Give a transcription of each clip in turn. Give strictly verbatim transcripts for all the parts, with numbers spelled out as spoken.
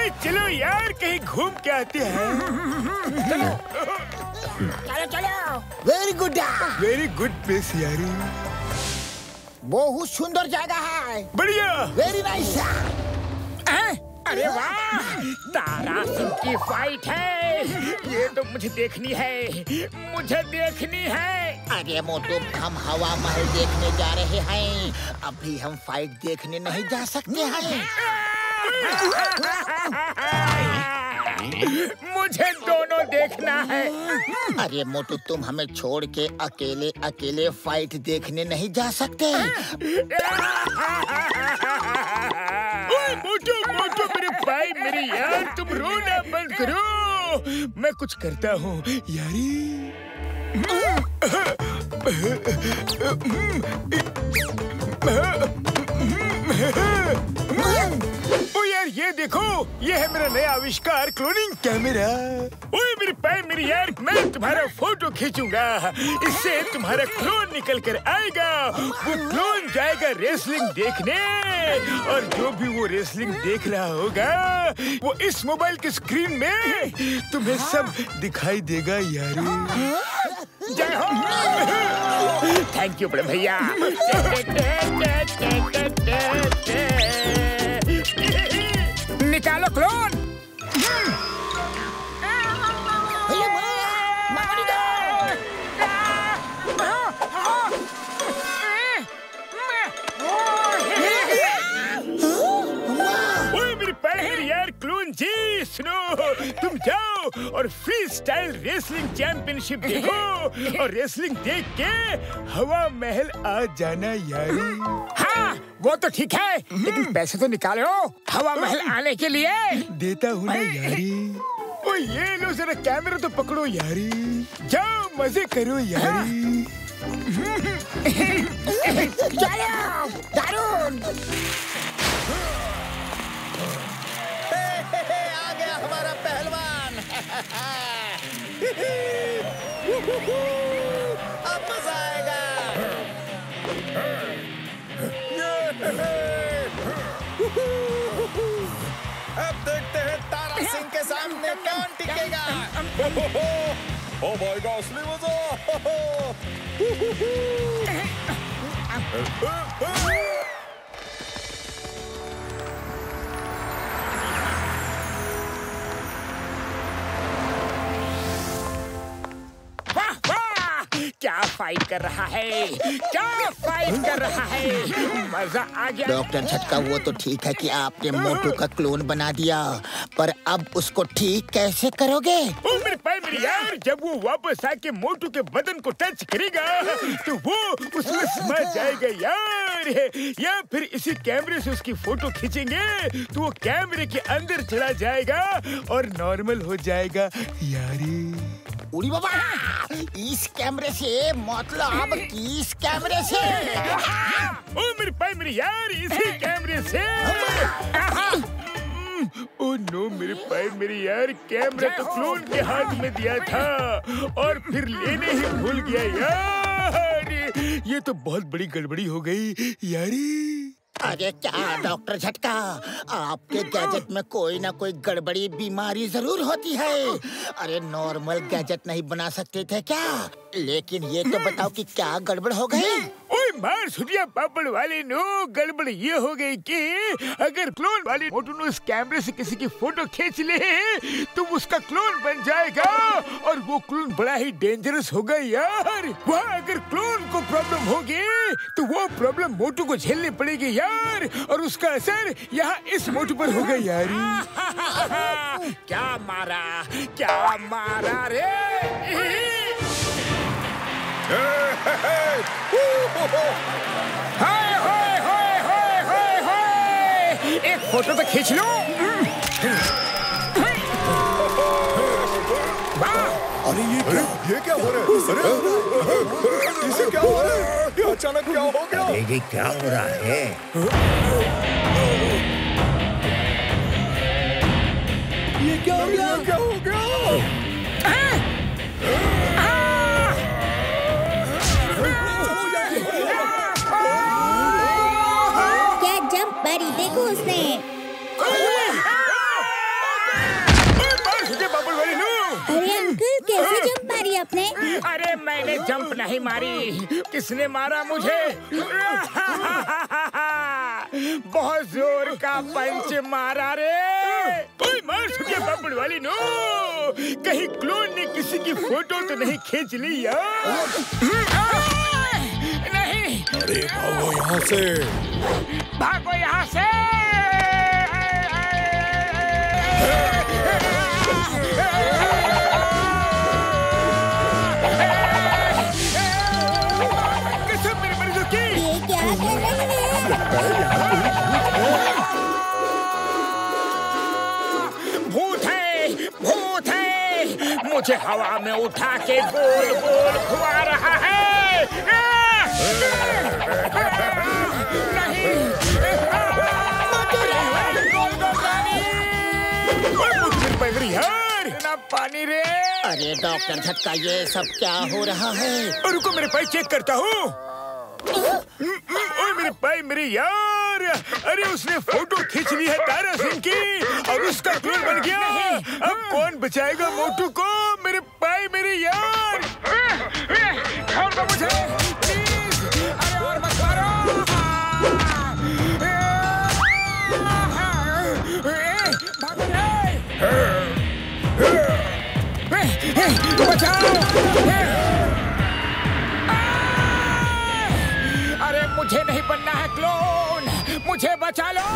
अरे चलो यार कहीं घूम के आते हैं। चलो चलो। Very good very good place यारी। बहुत सुंदर जगह है। बढ़िया। Very nice. अरे वाह, तारा सिंह की फाइट है। ये तो मुझे देखनी है, मुझे देखनी है। अरे मोटू, हम हवा महल देखने जा रहे हैं, अभी हम फाइट देखने नहीं जा सकते हैं। मुझे दोनों देखना है। अरे मोटू, तुम हमें छोड़ के अकेले अकेले फाइट देखने नहीं जा सकते। ओए मोटू मोटू मेरे भाई मेरे यार, तुम रोना बंद करो, मैं कुछ करता हूँ यारी। ओ यार ये देखो, ये है मेरा नया आविष्कार क्लोनिंग कैमरा। ओए मेरे भाई मेरे यार, मैं तुम्हारा फोटो खींचूंगा, इससे तुम्हारा क्लोन निकल कर आएगा। वो क्लोन जाएगा रेसलिंग देखने, और जो भी वो रेसलिंग देख रहा होगा वो इस मोबाइल की स्क्रीन में तुम्हें सब दिखाई देगा यार। जय हो। थैंक यू बड़े भैया। निकालो क्लोन। यार क्लोन जी सुनो, तुम जाओ और फ्री स्टाइल रेसलिंग चैंपियनशिप देखो, और रेसलिंग देख के हवा महल आ जाना यारी। हाँ वो तो ठीक है, लेकिन पैसे तो निकालो हवा महल आने के लिए। देता हूँ ना यारी। ओ ये लो जरा कैमरा तो पकड़ो यारी, जाओ मजे करो यारी। चलो दारुण। आ गया हमारा पहलवान। अब मजा आएगा। अब देखते हैं तारा सिंह के सामने कौन टिकेगा। ओ भाई का असली मजा। क्या फाइट कर रहा है, क्या फाइट कर रहा है, मजा आ गया। डॉक्टर झटका, वो तो ठीक है कि आपने मोटू का क्लोन बना दिया, पर अब उसको ठीक कैसे करोगे? ओ मेरे भाई मेरे यार, जब वो वापस आके मोटू के बदन को टच करेगा तो वो उसमें समा जाएगा यार, या फिर इसी कैमरे से उसकी फोटो खींचेंगे तो वो कैमरे के अंदर चला जाएगा और नॉर्मल हो जाएगा यारी। उड़ी बाबा, इस कैमरे से मतलब किस कैमरे से? ओ मेरे भाई मेरे यार, इसी कैमरे से। ओ नो मेरे भाई मेरे यार, कैमरा तो क्लोन के हाथ में दिया था और फिर लेने ही भूल गया यार। ये तो बहुत बड़ी गड़बड़ी हो गई यारी। अरे क्या डॉक्टर झटका, आपके गैजेट में कोई ना कोई गड़बड़ी बीमारी जरूर होती है। अरे नॉर्मल गैजेट नहीं बना सकते थे क्या? लेकिन ये तो बताओ कि क्या गड़बड़ हो गई? ओए मार सुनिया पापड़ वाले नो, गड़बड़ ये हो गई कि अगर क्लोन वाले मोटू ने उस कैमरे से किसी की फोटो खींच ले तो उसका क्लोन बन जाएगा, और वो क्लोन बड़ा ही डेंजरस होगा यार। वहाँ अगर क्लोन को प्रॉब्लम होगी तो वो प्रॉब्लम मोटू को झेलनी पड़ेगी यार, और उसका असर यहाँ इस मोटू पर होगा यार। क्या मारा, क्या मारा रे। हाय हाय हाय हाय हाय हाय, एक फोटो तो खींच लो। अरे ये क्या, ये क्या हो रहा है? अरे इसे क्या हो रहा है? ये अचानक क्या हो गया? ये क्या हो रहा है? ये क्या हो गया? क्या हो गया? क्या जंप मारी, देखो उसने। अरे मैंने जंप नहीं मारी, किसने मारा मुझे? बहुत जोर का पंच मारा रे। कोई मार सके बापड़ वाली नो, कहीं क्लोन ने किसी की फोटो तो नहीं खींच ली यार? नहीं, अरे भागो यहाँ से, भागो यहाँ से। कसम मेरे मरीजों की। ये क्या कर रहे हैं? भूत है, भूत है, मुझे हवा में उठा के गोल गोल घुमा रहा है। नहीं, यार ना पानी रे। अरे डॉक्टर झटका, ये सब क्या हो रहा है? रुको मेरे पाई चेक करता हूँ। ओए मेरे पाई मेरे यार, अरे उसने फोटो खींच ली है तारा सिंह की और उसका क्लोन बन गया। अब कौन बचाएगा मोटू को? मेरे पाई मेरे यार, छोड़ दो मुझे प्लीज। अरे और मत मारो। बचाओ। अरे मुझे नहीं बनना है क्लोन, मुझे बचा लो।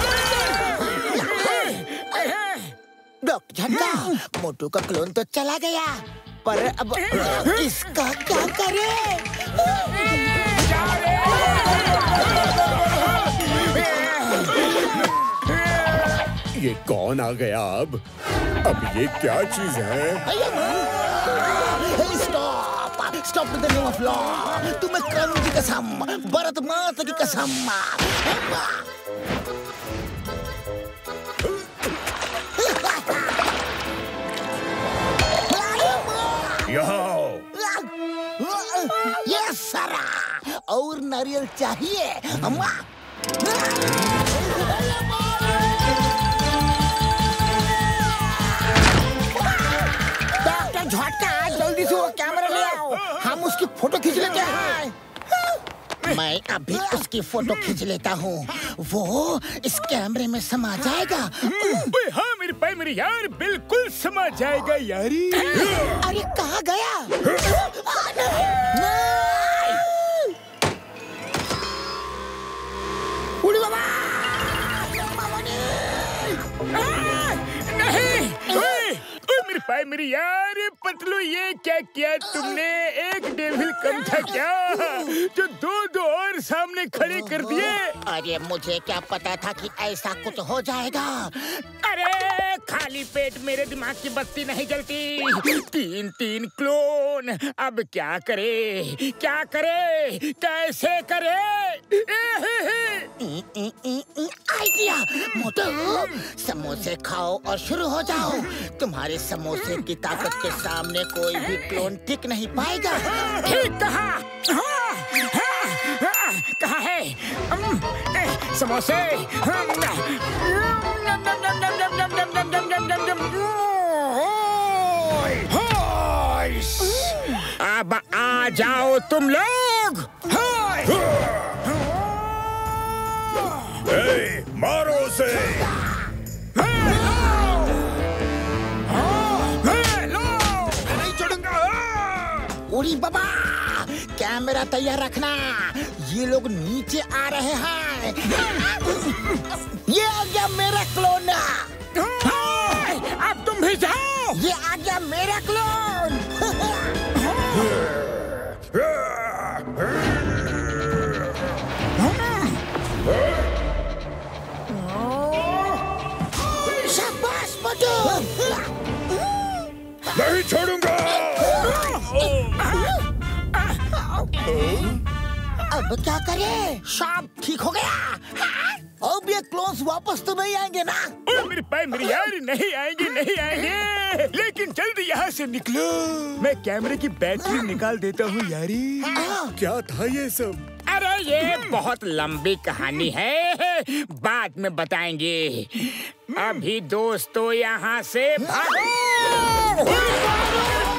डॉक्टर झटका, मोटू का क्लोन तो चला गया, पर अब इसका क्या करें? ये कौन आ गया अब? अब ये क्या चीज है? Stop, stop to the name of law. तुम्हें कानून की कसम, भारत माता की कसम। यस सर, और नारियल चाहिए? अम्मा डॉक्टर झटका, जल्दी से वो कैमरा ले आओ, हम उसकी फोटो खींच लेते हैं। मैं अभी उसकी फोटो खींच लेता हूँ, वो इस कैमरे में समा जाएगा। ओए हाँ मेरे पाई मेरे यार, बिल्कुल समा जाएगा यारी। अरे कहाँ गया? उड़ी बाबा! नहीं, ओए, ओए मेरे पाई मेरे यार, पतलू ये क्या किया तुमने? एक डेविल कम था क्या जो दो दो और सामने खड़े कर दिए? अरे मुझे क्या पता था कि ऐसा कुछ हो जाएगा। अरे खाली पेट मेरे दिमाग की बत्ती नहीं जलती। तीन तीन क्लोन, अब क्या करे, क्या करे, कैसे करे? आइडिया मोटू, समोसे खाओ और शुरू हो जाओ। तुम्हारे समोसे की ताकत के सामने कोई भी क्लोन टिक नहीं पाएगा। ठीक कहा। हाँ, हाँ, हाँ, कहाँ है अम, ए, समोसे? अब आ जाओ तुम लोग। ए, मारो उसे। उड़ी बाबा, कैमरा तैयार रखना, ये लोग नीचे आ रहे हैं। ये आ गया मेरा क्लोन। अब तुम भी जाओ। ये आ गया मेरा क्लोन। शाबाश मोटू। नहीं छोड़ूंगा। अब क्या करें? शाप ठीक हो गया। अब ये क्लोन्स वापस तो नहीं आएंगे ना? ओए मेरे पाई मेरे यार, नहीं आएंगे नहीं आएंगे, लेकिन जल्दी यहाँ से निकलो। मैं कैमरे की बैटरी निकाल देता हूँ यारी। क्या था ये सब? अरे ये बहुत लंबी कहानी है, बाद में बताएंगे। अभी दोस्तों यहाँ से भागो।